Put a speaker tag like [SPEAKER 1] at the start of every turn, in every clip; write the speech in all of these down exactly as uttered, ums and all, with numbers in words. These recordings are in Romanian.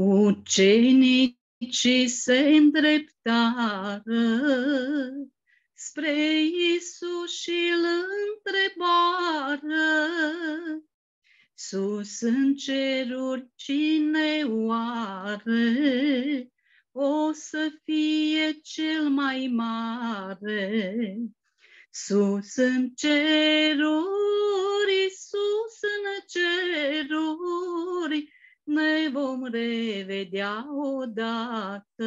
[SPEAKER 1] Ucenicii se îndreptară spre Iisus și îl întrebară: sus în ceruri cine oare o să fie cel mai mare? Sus în ceruri, sus în ceruri, ne vom revedea odată.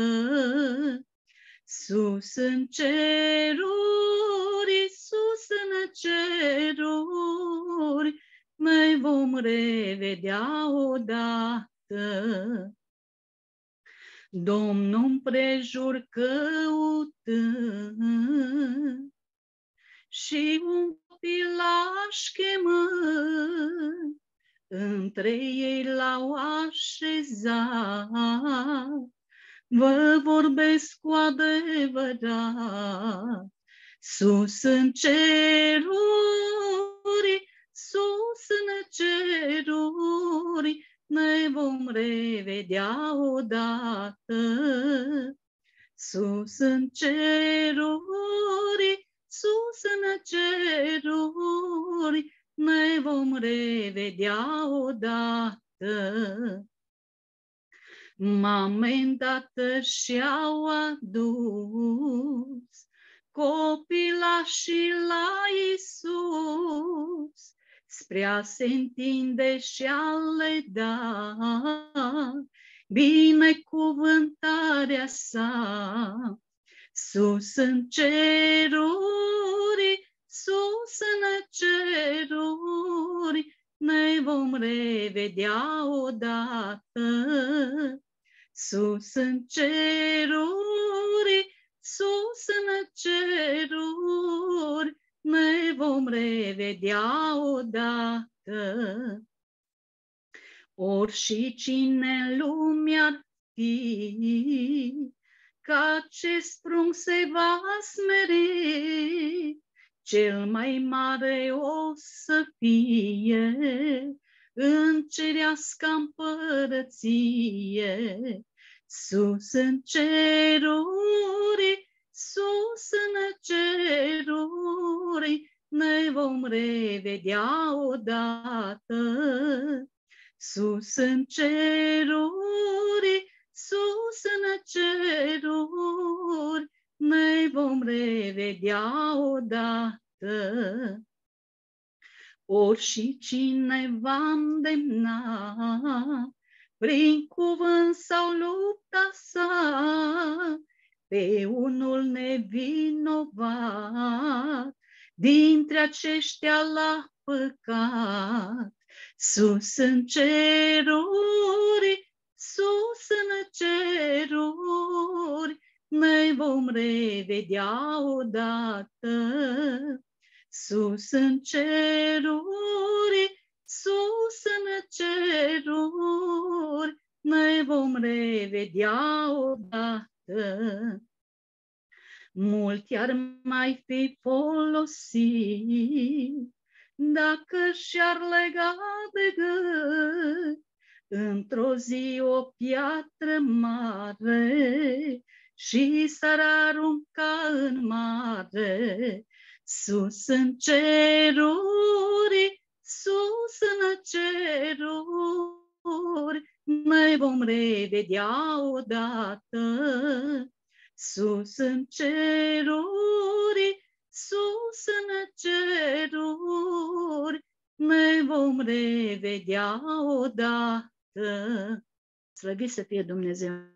[SPEAKER 1] Sus în ceruri, sus în ceruri, ne vom revedea odată. Domnul împrejur căutând și un copilaș chemând, între ei l-au așezat. Vă vorbesc cu adevărat, sus în ceruri, sus în ceruri, ne vom revedea odată. Sus în ceruri, sus în ceruri, ne vom revedea odată. Mame, tată și-au adus copilașii la Iisus, spre a se întinde și a le da binecuvântarea sa. Sus în ceruri, sus în ceruri, ne vom revedea odată. Sus în ceruri, sus în ceruri, ne vom revedea odată. Ori și cine în lume ar fi, ca acest prunc se va smeri, cel mai mare o să fie în cerească împărăție. Sus în ceruri, sus în ceruri, ne vom revedea odată. Sus în ceruri, sus în ceruri, ne vom revedea odată. Ori și cine va îndemna prin cuvânt sau lupta sa pe unul nevinovat dintre aceștia la păcat, sus în ceruri, sus în ceruri, ne vom revedea odată. Sus în ceruri, sus în ceruri, ne vom revedea odată. Mulți ar mai fi folosit dacă și-ar lega de gât într-o zi o piatră mare și s-ar arunca în mare. Sus în ceruri, sus în ceruri, ne vom revedea odată. Sus în ceruri, sus în ceruri, ne vom revedea odată. Slăvit să fie Dumnezeu!